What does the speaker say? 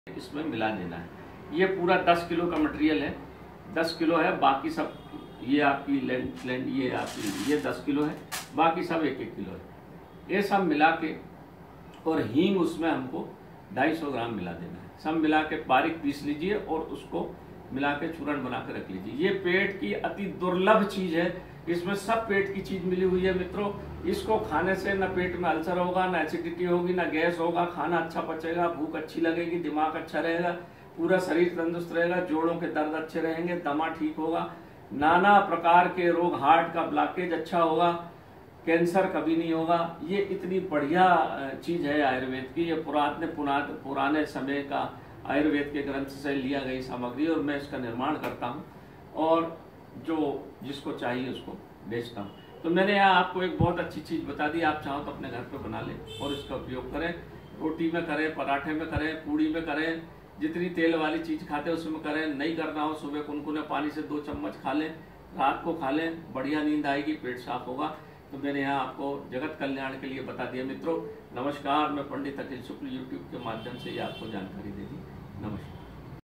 इसमें मिला देना है। ये पूरा 10 किलो का मटेरियल है, 10 किलो है। बाकी सब ये आपकी लेंट ये आपकी ये 10 किलो है, बाकी सब 1-1 किलो है। ये सब मिला के और हींग उसमें हमको 250 ग्राम मिला देना है। सब मिला के बारीक पीस लीजिए और उसको मिला के चूर्ण बना के रख लीजिए। ये पेट की अति दुर्लभ चीज है, इसमें सब पेट की चीज मिली हुई है मित्रों। इसको खाने से न पेट में अल्सर होगा, न एसिडिटी होगी, न गैस होगा, खाना अच्छा पचेगा, भूख अच्छी लगेगी, दिमाग अच्छा रहेगा, पूरा शरीर तंदुरुस्त रहेगा, जोड़ों के दर्द अच्छे रहेंगे, दमा ठीक होगा, नाना प्रकार के रोग, हार्ट का ब्लॉकेज अच्छा होगा, कैंसर कभी नहीं होगा। ये इतनी बढ़िया चीज है आयुर्वेद की। ये पुराने समय का आयुर्वेद के ग्रंथ से लिया गई सामग्री और मैं इसका निर्माण करता हूँ और जो जिसको चाहिए उसको बेचता हूँ। तो मैंने यहाँ आपको एक बहुत अच्छी चीज़ बता दी। आप चाहो तो अपने घर पे बना लें और इसका उपयोग करें। रोटी में करें, पराठे में करें, पूड़ी में करें, जितनी तेल वाली चीज़ खाते हैं उसमें करें। नहीं करना हो सुबह कुनकुने पानी से 2 चम्मच खा लें, रात को खा लें, बढ़िया नींद आएगी, पेट साफ होगा। तो मैंने यहाँ आपको जगत कल्याण के लिए बता दिया। मित्रों नमस्कार, मैं पंडित अखिल शुक्ल यूट्यूब के माध्यम से ये आपको जानकारी दे दी। नमस्कार।